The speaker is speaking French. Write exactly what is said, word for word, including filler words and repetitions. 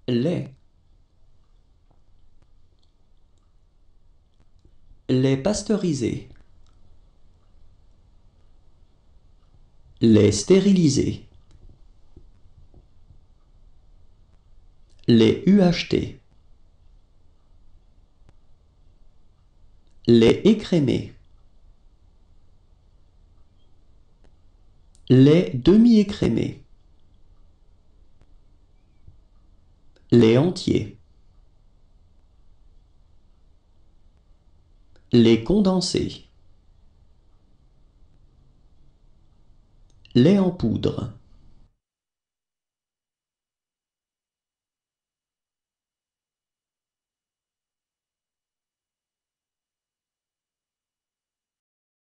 lait, lait pasteurisé, lait stérilisé, lait U H T, lait écrémé, lait demi-écrémé, lait entier, lait condensé, lait en poudre.